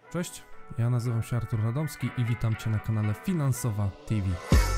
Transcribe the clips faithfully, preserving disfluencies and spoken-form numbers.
Cześć, ja nazywam się Artur Radomski i witam Cię na kanale Finansowa T V.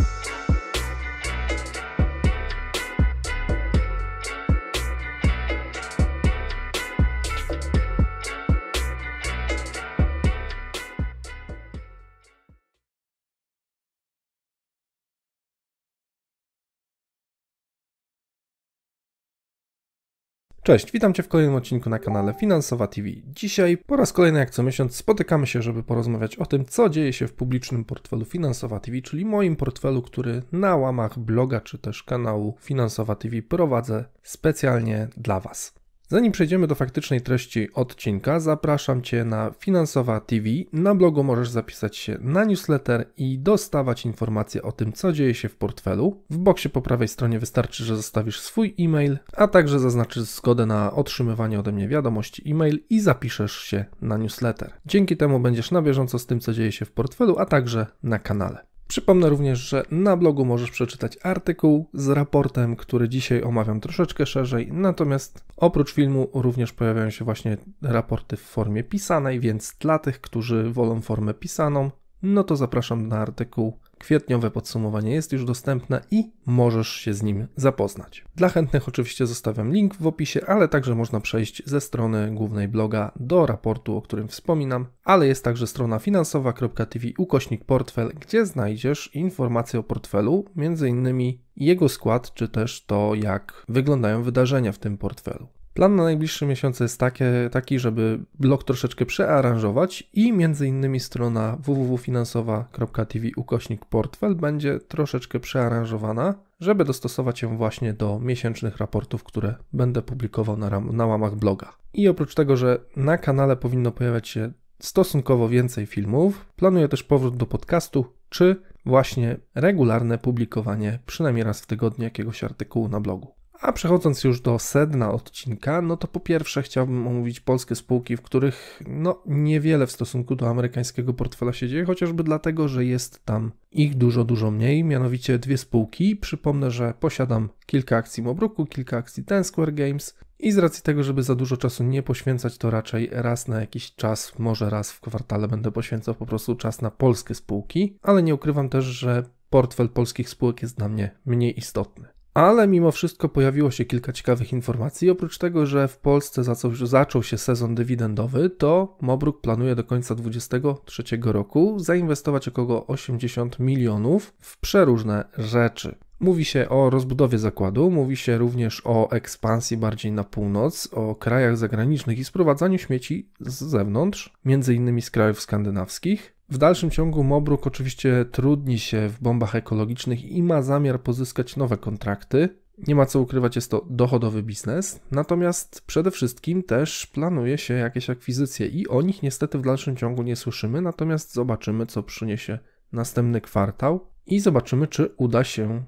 Cześć, witam Cię w kolejnym odcinku na kanale Finansowa T V. Dzisiaj po raz kolejny jak co miesiąc spotykamy się, żeby porozmawiać o tym, co dzieje się w publicznym portfelu Finansowa T V, czyli moim portfelu, który na łamach bloga czy też kanału Finansowa T V prowadzę specjalnie dla Was. Zanim przejdziemy do faktycznej treści odcinka, zapraszam Cię na Finansowa T V. Na blogu możesz zapisać się na newsletter i dostawać informacje o tym, co dzieje się w portfelu. W boksie po prawej stronie wystarczy, że zostawisz swój e-mail, a także zaznaczysz zgodę na otrzymywanie ode mnie wiadomości e-mail i zapiszesz się na newsletter. Dzięki temu będziesz na bieżąco z tym, co dzieje się w portfelu, a także na kanale. Przypomnę również, że na blogu możesz przeczytać artykuł z raportem, który dzisiaj omawiam troszeczkę szerzej, natomiast oprócz filmu również pojawiają się właśnie raporty w formie pisanej, więc dla tych, którzy wolą formę pisaną, no to zapraszam na artykuł. Kwietniowe podsumowanie jest już dostępne i możesz się z nim zapoznać. Dla chętnych oczywiście zostawiam link w opisie, ale także można przejść ze strony głównej bloga do raportu, o którym wspominam, ale jest także strona finansowa kropka t v ukośnik portfel, gdzie znajdziesz informacje o portfelu, między innymi jego skład, czy też to, jak wyglądają wydarzenia w tym portfelu. Plan na najbliższe miesiące jest takie, taki, żeby blog troszeczkę przearanżować i między innymi strona w w w kropka finansowa kropka t v ukośnik portfel będzie troszeczkę przearanżowana, żeby dostosować ją właśnie do miesięcznych raportów, które będę publikował na, ram, na łamach bloga. I oprócz tego, że na kanale powinno pojawiać się stosunkowo więcej filmów, planuję też powrót do podcastu, czy właśnie regularne publikowanie przynajmniej raz w tygodniu jakiegoś artykułu na blogu. A przechodząc już do sedna odcinka, no to po pierwsze chciałbym omówić polskie spółki, w których no niewiele w stosunku do amerykańskiego portfela się dzieje, chociażby dlatego, że jest tam ich dużo, dużo mniej, mianowicie dwie spółki. Przypomnę, że posiadam kilka akcji Mobruku, kilka akcji Ten Square Games i z racji tego, żeby za dużo czasu nie poświęcać, to raczej raz na jakiś czas, może raz w kwartale będę poświęcał po prostu czas na polskie spółki, ale nie ukrywam też, że portfel polskich spółek jest dla mnie mniej istotny. Ale mimo wszystko pojawiło się kilka ciekawych informacji. Oprócz tego, że w Polsce zaczął się sezon dywidendowy, to Mobruk planuje do końca dwa tysiące dwudziestego trzeciego roku zainwestować około osiemdziesiąt milionów w przeróżne rzeczy. Mówi się o rozbudowie zakładu, mówi się również o ekspansji bardziej na północ, o krajach zagranicznych i sprowadzaniu śmieci z zewnątrz, między innymi z krajów skandynawskich. W dalszym ciągu Mobruk oczywiście trudni się w bombach ekologicznych i ma zamiar pozyskać nowe kontrakty. Nie ma co ukrywać, jest to dochodowy biznes, natomiast przede wszystkim też planuje się jakieś akwizycje i o nich niestety w dalszym ciągu nie słyszymy, natomiast zobaczymy, co przyniesie następny kwartał i zobaczymy, czy uda się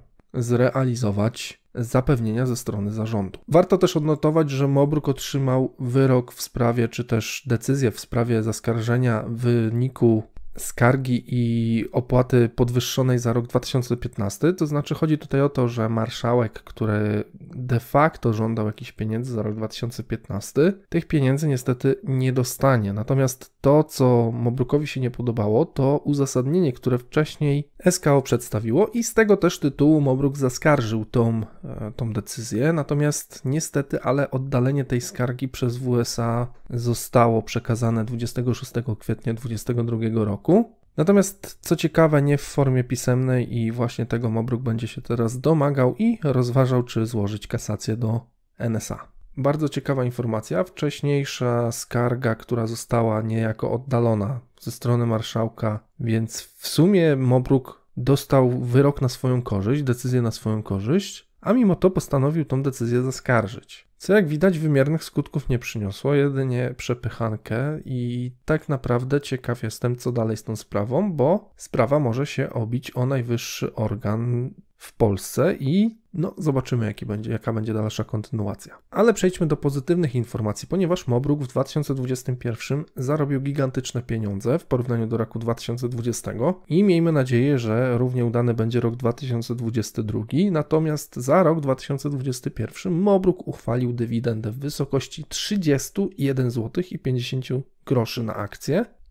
zrealizować zapewnienia ze strony zarządu. Warto też odnotować, że Mobruk otrzymał wyrok w sprawie, czy też decyzję w sprawie zaskarżenia w wyniku skargi i opłaty podwyższonej za rok dwa tysiące piętnasty, to znaczy chodzi tutaj o to, że marszałek, który de facto żądał jakichś pieniędzy za rok dwa tysiące piętnasty, tych pieniędzy niestety nie dostanie. Natomiast to, co Mobrukowi się nie podobało, to uzasadnienie, które wcześniej S K O przedstawiło i z tego też tytułu Mobruk zaskarżył tą, tą decyzję. Natomiast niestety, ale oddalenie tej skargi przez W S A zostało przekazane dwudziestego szóstego kwietnia dwudziestego drugiego roku. Natomiast co ciekawe, nie w formie pisemnej i właśnie tego Mobruk będzie się teraz domagał i rozważał, czy złożyć kasację do N S A. Bardzo ciekawa informacja, wcześniejsza skarga, która została niejako oddalona ze strony marszałka, więc w sumie Mobruk dostał wyrok na swoją korzyść, decyzję na swoją korzyść, a mimo to postanowił tą decyzję zaskarżyć. Co jak widać wymiernych skutków nie przyniosło, jedynie przepychankę i tak naprawdę ciekaw jestem, co dalej z tą sprawą, bo sprawa może się obić o najwyższy organ w Polsce i no zobaczymy, jaki będzie, jaka będzie dalsza kontynuacja. Ale przejdźmy do pozytywnych informacji, ponieważ Mobruk w dwa tysiące dwudziestym pierwszym zarobił gigantyczne pieniądze w porównaniu do roku dwa tysiące dwudziestego i miejmy nadzieję, że równie udany będzie rok dwa tysiące dwudziesty drugi, natomiast za rok dwa tysiące dwudziesty pierwszy Mobruk uchwalił dywidendę w wysokości trzydzieści jeden złotych i pięćdziesiąt groszy na akcję.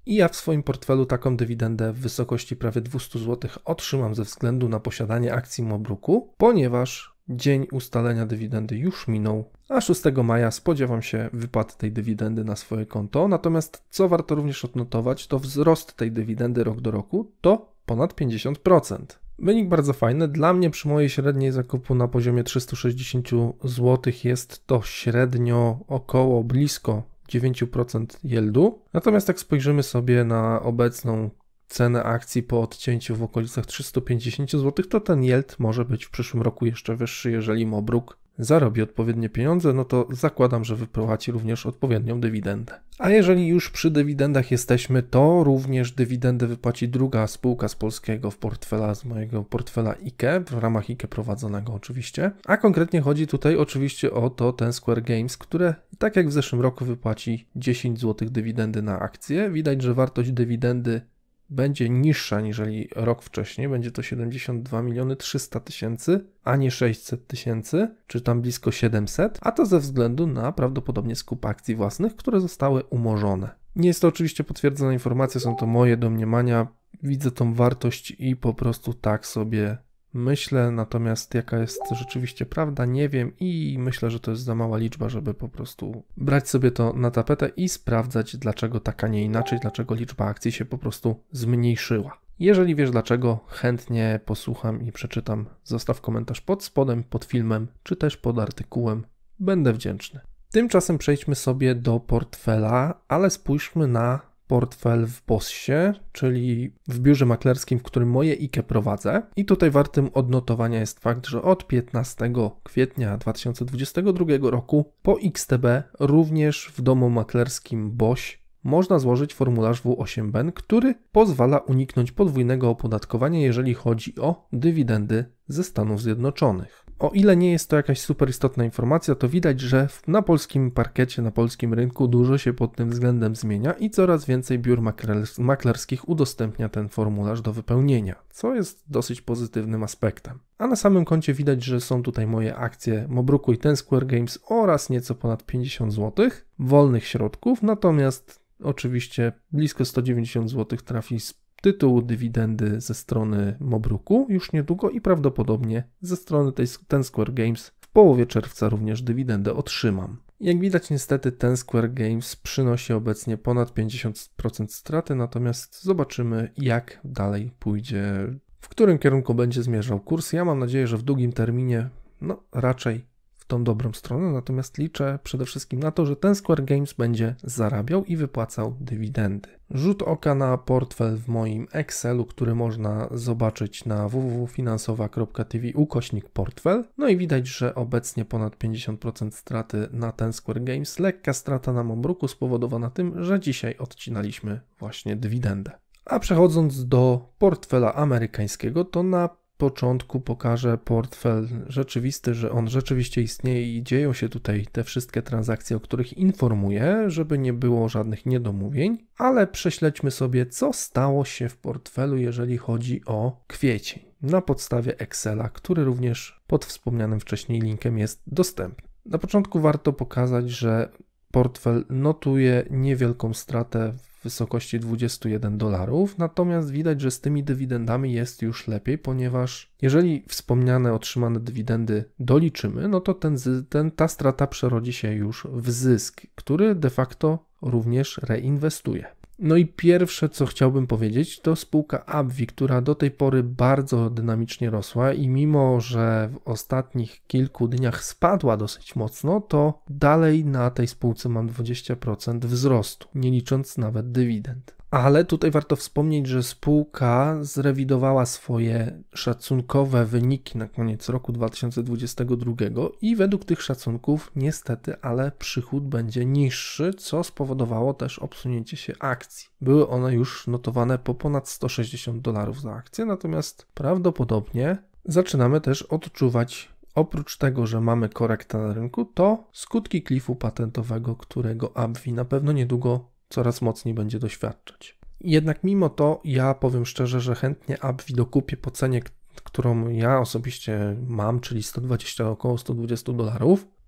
I ja w swoim portfelu taką dywidendę w wysokości prawie dwieście złotych otrzymam ze względu na posiadanie akcji Mobruku, ponieważ dzień ustalenia dywidendy już minął, a szóstego maja spodziewam się wypłaty tej dywidendy na swoje konto. Natomiast co warto również odnotować, to wzrost tej dywidendy rok do roku to ponad pięćdziesiąt procent. Wynik bardzo fajny. Dla mnie przy mojej średniej zakupu na poziomie trzysta sześćdziesiąt złotych jest to średnio około blisko dziewięć procent yieldu. Natomiast jak spojrzymy sobie na obecną cenę akcji po odcięciu w okolicach trzysta pięćdziesiąt złotych, to ten yield może być w przyszłym roku jeszcze wyższy, jeżeli Mobruk zarobi odpowiednie pieniądze, no to zakładam, że wypłaci również odpowiednią dywidendę. A jeżeli już przy dywidendach jesteśmy, to również dywidendę wypłaci druga spółka z polskiego w portfela, z mojego portfela I K E, w ramach I K E prowadzonego oczywiście, a konkretnie chodzi tutaj oczywiście o to Ten Square Games, które tak jak w zeszłym roku wypłaci dziesięć złotych dywidendy na akcję. Widać, że wartość dywidendy będzie niższa niżeli rok wcześniej, będzie to siedemdziesiąt dwa miliony trzysta tysięcy, a nie sześćset tysięcy, czy tam blisko siedemset, a to ze względu na prawdopodobnie skup akcji własnych, które zostały umorzone. Nie jest to oczywiście potwierdzona informacja, są to moje domniemania, widzę tą wartość i po prostu tak sobie myślę, natomiast jaka jest rzeczywiście prawda, nie wiem i myślę, że to jest za mała liczba, żeby po prostu brać sobie to na tapetę i sprawdzać, dlaczego tak, a nie inaczej, dlaczego liczba akcji się po prostu zmniejszyła. Jeżeli wiesz dlaczego, chętnie posłucham i przeczytam. Zostaw komentarz pod spodem, pod filmem, czy też pod artykułem. Będę wdzięczny. Tymczasem przejdźmy sobie do portfela, ale spójrzmy na portfel w Bossie, czyli w biurze maklerskim, w którym moje I K E prowadzę. I tutaj wartym odnotowania jest fakt, że od piętnastego kwietnia dwa tysiące dwudziestego drugiego roku po X T B również w domu maklerskim Boś można złożyć formularz W osiem B E N, który pozwala uniknąć podwójnego opodatkowania, jeżeli chodzi o dywidendy ze Stanów Zjednoczonych. O ile nie jest to jakaś super istotna informacja, to widać, że na polskim parkiecie, na polskim rynku dużo się pod tym względem zmienia i coraz więcej biur maklerskich udostępnia ten formularz do wypełnienia, co jest dosyć pozytywnym aspektem. A na samym koncie widać, że są tutaj moje akcje Mobruku i Ten Square Games oraz nieco ponad pięćdziesiąt złotych wolnych środków, natomiast oczywiście blisko sto dziewięćdziesiąt złotych trafi z tytułu dywidendy ze strony Mobruku już niedługo i prawdopodobnie ze strony tej Ten Square Games w połowie czerwca również dywidendę otrzymam. Jak widać niestety Ten Square Games przynosi obecnie ponad pięćdziesiąt procent straty, natomiast zobaczymy jak dalej pójdzie, w którym kierunku będzie zmierzał kurs. Ja mam nadzieję, że w długim terminie no raczej w tą dobrą stronę, natomiast liczę przede wszystkim na to, że Ten Square Games będzie zarabiał i wypłacał dywidendy. Rzut oka na portfel w moim Excelu, który można zobaczyć na w w w kropka finansowa kropka t v ukośnik portfel. No i widać, że obecnie ponad pięćdziesiąt procent straty na Ten Square Games, lekka strata na Mobruku spowodowana tym, że dzisiaj odcinaliśmy właśnie dywidendę. A przechodząc do portfela amerykańskiego, to na początku pokażę portfel rzeczywisty, że on rzeczywiście istnieje i dzieją się tutaj te wszystkie transakcje, o których informuję, żeby nie było żadnych niedomówień, ale prześledźmy sobie, co stało się w portfelu, jeżeli chodzi o kwiecień, na podstawie Excela, który również pod wspomnianym wcześniej linkiem jest dostępny. Na początku warto pokazać, że portfel notuje niewielką stratę w wysokości dwadzieścia jeden dolarów, natomiast widać, że z tymi dywidendami jest już lepiej, ponieważ jeżeli wspomniane otrzymane dywidendy doliczymy, no to ten, ten, ta strata przerodzi się już w zysk, który de facto również reinwestuje. No i pierwsze, co chciałbym powiedzieć, to spółka AbbVie, która do tej pory bardzo dynamicznie rosła i mimo, że w ostatnich kilku dniach spadła dosyć mocno, to dalej na tej spółce mam dwadzieścia procent wzrostu, nie licząc nawet dywidend. Ale tutaj warto wspomnieć, że spółka zrewidowała swoje szacunkowe wyniki na koniec roku dwa tysiące dwudziestego drugiego i według tych szacunków niestety, ale przychód będzie niższy, co spowodowało też obsunięcie się akcji. Były one już notowane po ponad sto sześćdziesiąt dolarów za akcję, natomiast prawdopodobnie zaczynamy też odczuwać, oprócz tego, że mamy korektę na rynku, to skutki klifu patentowego, którego AbbVie na pewno niedługo coraz mocniej będzie doświadczać. Jednak mimo to ja powiem szczerze, że chętnie AbbVie dokupię po cenie, którą ja osobiście mam, czyli sto dwadzieścia, około sto dwadzieścia dolarów.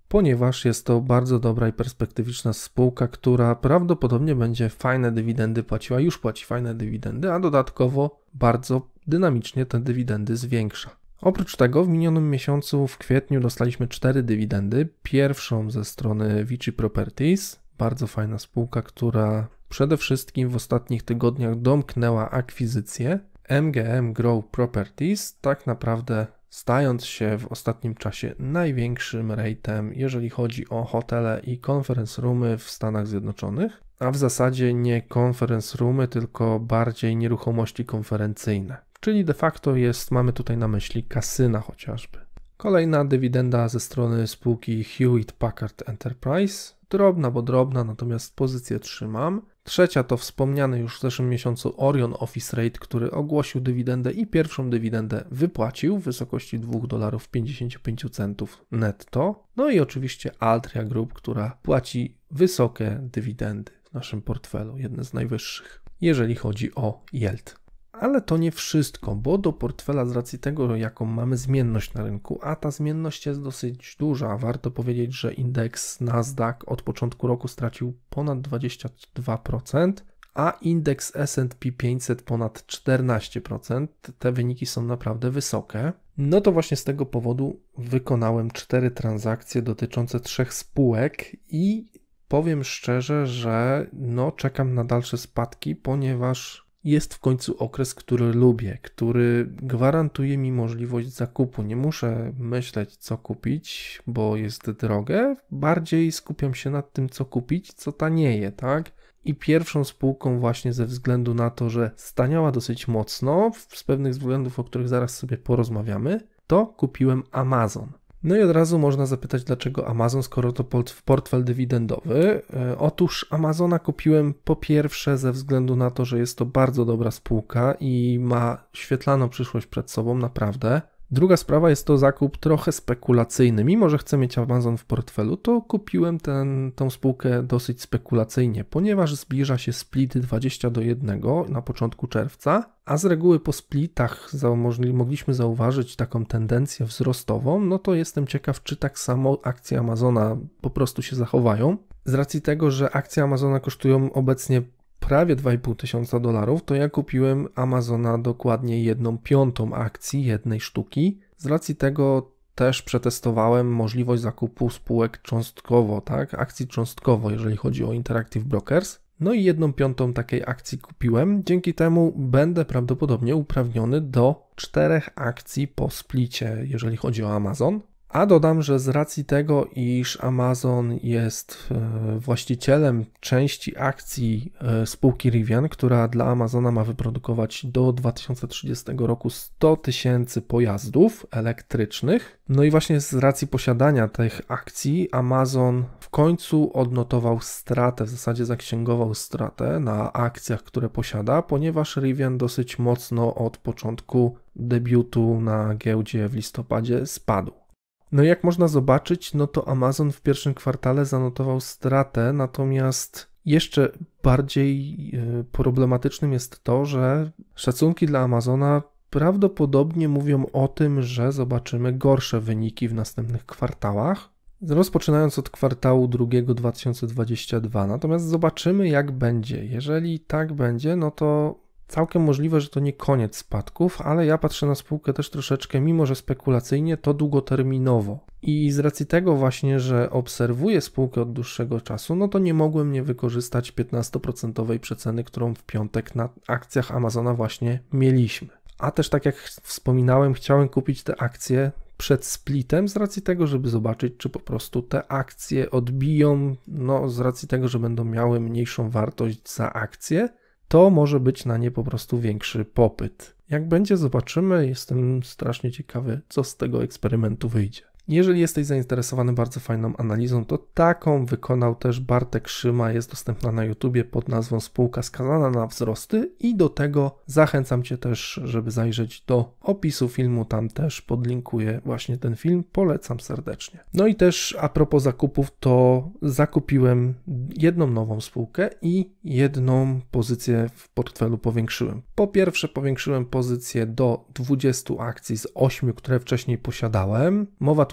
ponieważ jest to bardzo dobra i perspektywiczna spółka, która prawdopodobnie będzie fajne dywidendy płaciła, już płaci fajne dywidendy, a dodatkowo bardzo dynamicznie te dywidendy zwiększa. Oprócz tego w minionym miesiącu w kwietniu dostaliśmy cztery dywidendy. Pierwszą ze strony Vici Properties, bardzo fajna spółka, która przede wszystkim w ostatnich tygodniach domknęła akwizycję. M G M Growth Properties, tak naprawdę stając się w ostatnim czasie największym rate'em, jeżeli chodzi o hotele i conference roomy w Stanach Zjednoczonych, a w zasadzie nie conference roomy, tylko bardziej nieruchomości konferencyjne. Czyli de facto jest, mamy tutaj na myśli kasyna chociażby. Kolejna dywidenda ze strony spółki Hewlett Packard Enterprise. Drobna, bo drobna, natomiast pozycję trzymam. Trzecia to wspomniany już w zeszłym miesiącu Orion Office Rate, który ogłosił dywidendę i pierwszą dywidendę wypłacił w wysokości dwa dolarów pięćdziesiąt pięć centów netto. No i oczywiście Altria Group, która płaci wysokie dywidendy w naszym portfelu, jedne z najwyższych, jeżeli chodzi o yield. Ale to nie wszystko, bo do portfela z racji tego, jaką mamy zmienność na rynku, a ta zmienność jest dosyć duża, warto powiedzieć, że indeks Nasdaq od początku roku stracił ponad dwadzieścia dwa procent, a indeks S and P pięćset ponad czternaście procent. Te wyniki są naprawdę wysokie. No to właśnie z tego powodu wykonałem cztery transakcje dotyczące trzech spółek i powiem szczerze, że no czekam na dalsze spadki, ponieważ jest w końcu okres, który lubię, który gwarantuje mi możliwość zakupu. Nie muszę myśleć, co kupić, bo jest drogie. Bardziej skupiam się nad tym, co kupić, co tanieje, tak? I pierwszą spółką właśnie ze względu na to, że staniała dosyć mocno, z pewnych względów, o których zaraz sobie porozmawiamy, to kupiłem Amazon. No i od razu można zapytać, dlaczego Amazon, skoro to portfel dywidendowy. Otóż Amazona kupiłem po pierwsze ze względu na to, że jest to bardzo dobra spółka i ma świetlaną przyszłość przed sobą, naprawdę. Druga sprawa jest to zakup trochę spekulacyjny. Mimo że chcę mieć Amazon w portfelu, to kupiłem ten, tą spółkę dosyć spekulacyjnie, ponieważ zbliża się split dwadzieścia do jednego na początku czerwca, a z reguły po splitach mogliśmy zauważyć taką tendencję wzrostową, no to jestem ciekaw, czy tak samo akcje Amazona po prostu się zachowają. Z racji tego, że akcje Amazona kosztują obecnie prawie dwa i pół tysiąca dolarów, to ja kupiłem Amazona dokładnie jedną piątą akcji jednej sztuki. Z racji tego też przetestowałem możliwość zakupu spółek cząstkowo, tak, akcji cząstkowo, jeżeli chodzi o Interactive Brokers. No i jedną piątą takiej akcji kupiłem. Dzięki temu będę prawdopodobnie uprawniony do czterech akcji po splicie, jeżeli chodzi o Amazon. A dodam, że z racji tego, iż Amazon jest właścicielem części akcji spółki Rivian, która dla Amazona ma wyprodukować do dwa tysiące trzydziestego roku sto tysięcy pojazdów elektrycznych. No i właśnie z racji posiadania tych akcji Amazon w końcu odnotował stratę, w zasadzie zaksięgował stratę na akcjach, które posiada, ponieważ Rivian dosyć mocno od początku debiutu na giełdzie w listopadzie spadł. No i jak można zobaczyć, no to Amazon w pierwszym kwartale zanotował stratę, natomiast jeszcze bardziej problematycznym jest to, że szacunki dla Amazona prawdopodobnie mówią o tym, że zobaczymy gorsze wyniki w następnych kwartałach, rozpoczynając od kwartału drugiego dwa tysiące dwudziestego drugiego. Natomiast zobaczymy, jak będzie. Jeżeli tak będzie, no to całkiem możliwe, że to nie koniec spadków, ale ja patrzę na spółkę też troszeczkę, mimo że spekulacyjnie, to długoterminowo. I z racji tego właśnie, że obserwuję spółkę od dłuższego czasu, no to nie mogłem nie wykorzystać piętnastoprocentowej przeceny, którą w piątek na akcjach Amazona właśnie mieliśmy. A też tak jak wspominałem, chciałem kupić te akcje przed splitem z racji tego, żeby zobaczyć, czy po prostu te akcje odbiją, no z racji tego, że będą miały mniejszą wartość za akcje, to może być na nie po prostu większy popyt. Jak będzie, zobaczymy. Jestem strasznie ciekawy, co z tego eksperymentu wyjdzie. Jeżeli jesteś zainteresowany bardzo fajną analizą, to taką wykonał też Bartek Szyma, jest dostępna na YouTubie pod nazwą Spółka skazana na wzrosty i do tego zachęcam Cię też, żeby zajrzeć do opisu filmu, tam też podlinkuję właśnie ten film, polecam serdecznie. No i też a propos zakupów, to zakupiłem jedną nową spółkę i jedną pozycję w portfelu powiększyłem. Po pierwsze powiększyłem pozycję do dwudziestu akcji z ośmiu, które wcześniej posiadałem. Mowa tu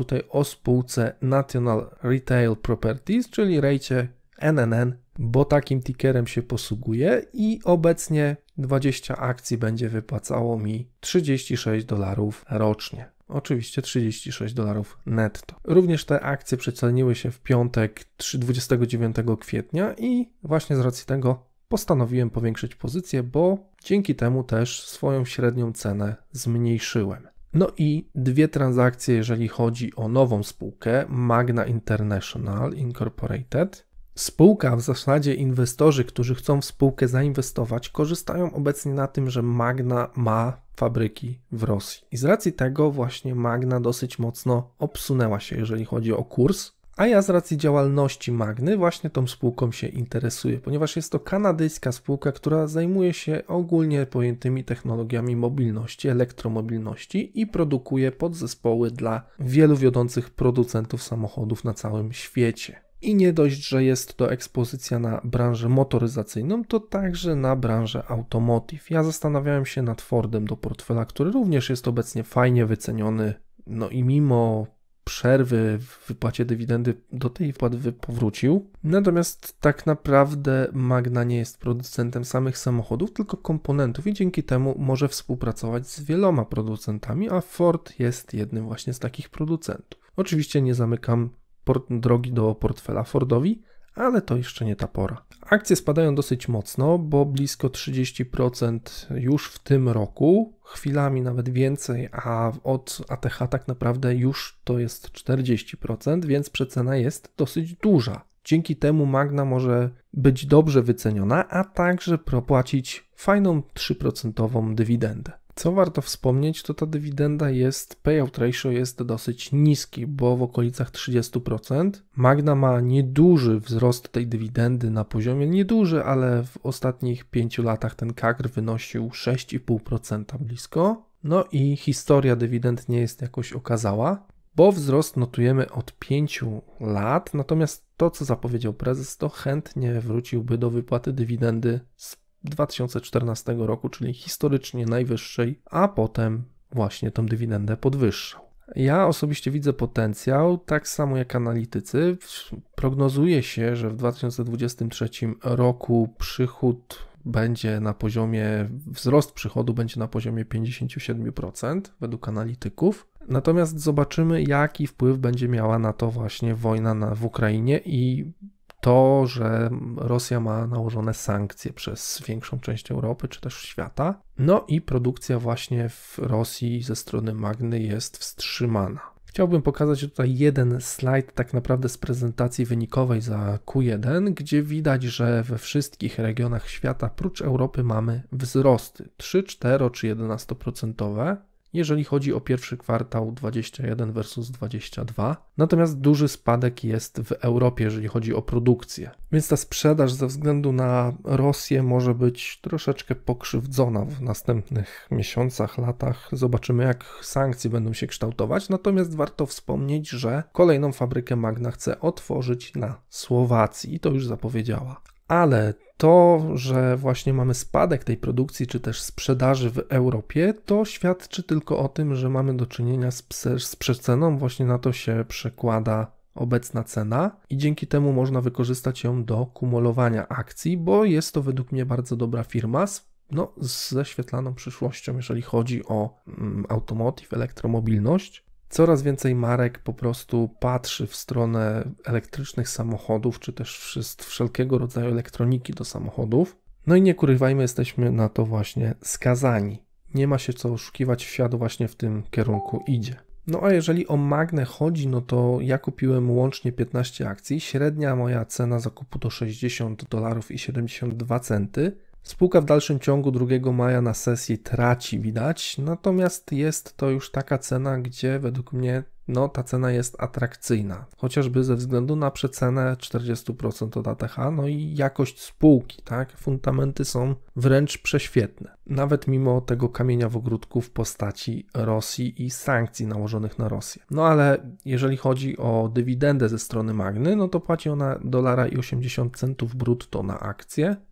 tutaj o spółce National Retail Properties, czyli rejcie N N N, bo takim tickerem się posługuje i obecnie dwadzieścia akcji będzie wypłacało mi trzydzieści sześć dolarów rocznie. Oczywiście trzydzieści sześć dolarów netto. Również te akcje przeceniły się w piątek dwudziestego dziewiątego kwietnia i właśnie z racji tego postanowiłem powiększyć pozycję, bo dzięki temu też swoją średnią cenę zmniejszyłem. No i dwie transakcje, jeżeli chodzi o nową spółkę, Magna International Incorporated. Spółka, w zasadzie inwestorzy, którzy chcą w spółkę zainwestować, korzystają obecnie na tym, że Magna ma fabryki w Rosji. I z racji tego właśnie Magna dosyć mocno obsunęła się, jeżeli chodzi o kurs, a ja z racji działalności Magny właśnie tą spółką się interesuję, ponieważ jest to kanadyjska spółka, która zajmuje się ogólnie pojętymi technologiami mobilności, elektromobilności i produkuje podzespoły dla wielu wiodących producentów samochodów na całym świecie. I nie dość, że jest to ekspozycja na branżę motoryzacyjną, to także na branżę automotive. Ja zastanawiałem się nad Fordem do portfela, który również jest obecnie fajnie wyceniony, no i mimo przerwy w wypłacie dywidendy do tej wpłaty powrócił. Natomiast tak naprawdę Magna nie jest producentem samych samochodów, tylko komponentów i dzięki temu może współpracować z wieloma producentami, a Ford jest jednym właśnie z takich producentów. Oczywiście nie zamykam drogi do portfela Fordowi, ale to jeszcze nie ta pora. Akcje spadają dosyć mocno, bo blisko trzydzieści procent już w tym roku, chwilami nawet więcej, a od A T H tak naprawdę już to jest czterdzieści procent, więc przecena jest dosyć duża. Dzięki temu Magna może być dobrze wyceniona, a także propłacić fajną trzy procent dywidendę. Co warto wspomnieć, to ta dywidenda jest, payout ratio jest dosyć niski, bo w okolicach trzydzieści procent. Magna ma nieduży wzrost tej dywidendy na poziomie, nieduży, ale w ostatnich pięciu latach ten K A G R wynosił sześć i pół procent blisko. No i historia dywidend nie jest jakoś okazała, bo wzrost notujemy od pięciu lat, natomiast to, co zapowiedział prezes, to chętnie wróciłby do wypłaty dywidendy z dwa tysiące czternastego roku, czyli historycznie najwyższej, a potem właśnie tą dywidendę podwyższał. Ja osobiście widzę potencjał, tak samo jak analitycy. Prognozuje się, że w dwa tysiące dwudziestym trzecim roku przychód będzie na poziomie, wzrost przychodu będzie na poziomie pięćdziesiąt siedem procent według analityków. Natomiast zobaczymy, jaki wpływ będzie miała na to właśnie wojna na, w Ukrainie i to, że Rosja ma nałożone sankcje przez większą część Europy czy też świata. No i produkcja właśnie w Rosji ze strony Magny jest wstrzymana. Chciałbym pokazać tutaj jeden slajd tak naprawdę z prezentacji wynikowej za Q jeden, gdzie widać, że we wszystkich regionach świata prócz Europy mamy wzrosty trzy, cztery czy jedenaście procent, jeżeli chodzi o pierwszy kwartał dwudziesty pierwszy versus dwudziesty drugi. Natomiast duży spadek jest w Europie, jeżeli chodzi o produkcję. Więc ta sprzedaż ze względu na Rosję może być troszeczkę pokrzywdzona w następnych miesiącach, latach. Zobaczymy, jak sankcje będą się kształtować. Natomiast warto wspomnieć, że kolejną fabrykę Magna chce otworzyć na Słowacji i to już zapowiedziała. Ale to, że właśnie mamy spadek tej produkcji, czy też sprzedaży w Europie, to świadczy tylko o tym, że mamy do czynienia z, z przeceną, właśnie na to się przekłada obecna cena i dzięki temu można wykorzystać ją do kumulowania akcji, bo jest to według mnie bardzo dobra firma z, no, z zaświetlaną przyszłością, jeżeli chodzi o mm, automotive, elektromobilność. Coraz więcej marek po prostu patrzy w stronę elektrycznych samochodów, czy też wszelkiego rodzaju elektroniki do samochodów. No i nie ukrywajmy, jesteśmy na to właśnie skazani. Nie ma się co oszukiwać, świat właśnie w tym kierunku idzie. No a jeżeli o Magnę chodzi, no to ja kupiłem łącznie piętnaście akcji. Średnia moja cena zakupu to sześćdziesiąt dolarów i siedemdziesiąt dwa centy. Spółka w dalszym ciągu drugiego maja na sesji traci, widać, natomiast jest to już taka cena, gdzie według mnie no, ta cena jest atrakcyjna, chociażby ze względu na przecenę czterdzieści procent od A T H, no i jakość spółki, tak, fundamenty są wręcz prześwietne, nawet mimo tego kamienia w ogródku w postaci Rosji i sankcji nałożonych na Rosję. No ale jeżeli chodzi o dywidendę ze strony Magny, no to płaci ona dolara i osiemdziesiąt centów brutto na akcję.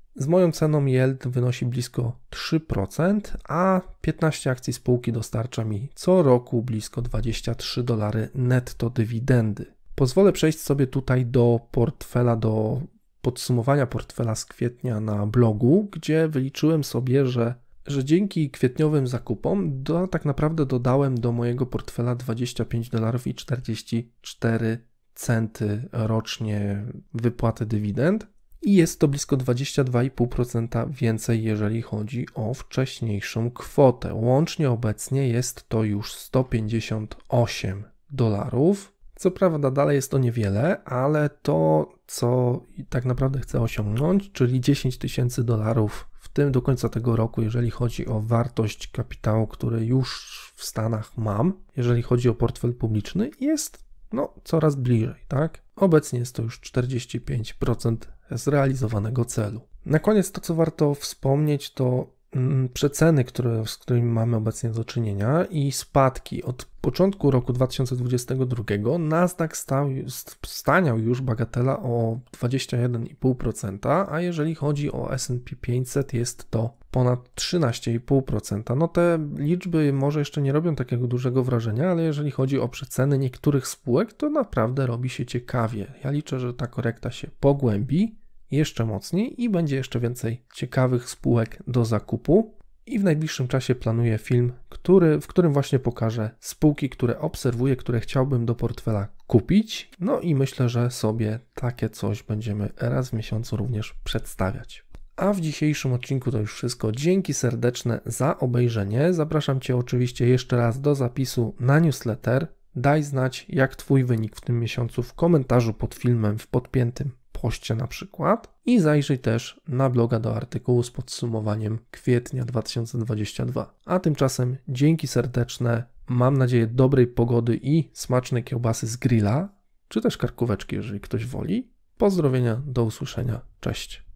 Z moją ceną yield wynosi blisko trzy procent, a piętnaście akcji spółki dostarcza mi co roku blisko dwadzieścia trzy dolary netto dywidendy. Pozwolę przejść sobie tutaj do portfela, do podsumowania portfela z kwietnia na blogu, gdzie wyliczyłem sobie, że, że dzięki kwietniowym zakupom do, tak naprawdę dodałem do mojego portfela dwadzieścia pięć dolarów i czterdzieści cztery centy rocznie wypłaty dywidend i jest to blisko dwadzieścia dwa i pół procent więcej, jeżeli chodzi o wcześniejszą kwotę. Łącznie obecnie jest to już sto pięćdziesiąt osiem dolarów. Co prawda dalej jest to niewiele, ale to, co tak naprawdę chcę osiągnąć, czyli dziesięć tysięcy dolarów w tym do końca tego roku, jeżeli chodzi o wartość kapitału, który już w Stanach mam, jeżeli chodzi o portfel publiczny, jest no coraz bliżej, tak? Obecnie jest to już czterdzieści pięć procent zrealizowanego celu. Na koniec to, co warto wspomnieć, to przeceny, które, z którymi mamy obecnie do czynienia i spadki. Od początku roku dwa tysiące dwudziestego drugiego Nasdaq stał, staniał już bagatela o dwadzieścia jeden i pół procent, a jeżeli chodzi o S and P pięćset jest to ponad trzynaście i pół procent. No te liczby może jeszcze nie robią takiego dużego wrażenia, ale jeżeli chodzi o przeceny niektórych spółek, to naprawdę robi się ciekawie. Ja liczę, że ta korekta się pogłębi jeszcze mocniej i będzie jeszcze więcej ciekawych spółek do zakupu. I w najbliższym czasie planuję film, który, w którym właśnie pokażę spółki, które obserwuję, które chciałbym do portfela kupić. No i myślę, że sobie takie coś będziemy raz w miesiącu również przedstawiać. A w dzisiejszym odcinku to już wszystko. Dzięki serdeczne za obejrzenie. Zapraszam Cię oczywiście jeszcze raz do zapisu na newsletter. Daj znać, jak Twój wynik w tym miesiącu w komentarzu pod filmem w podpiętym poście na przykład i zajrzyj też na bloga do artykułu z podsumowaniem kwietnia dwa tysiące dwudziestego drugiego. A tymczasem dzięki serdeczne, mam nadzieję dobrej pogody i smacznej kiełbasy z grilla, czy też karkóweczki, jeżeli ktoś woli. Pozdrowienia, do usłyszenia, cześć.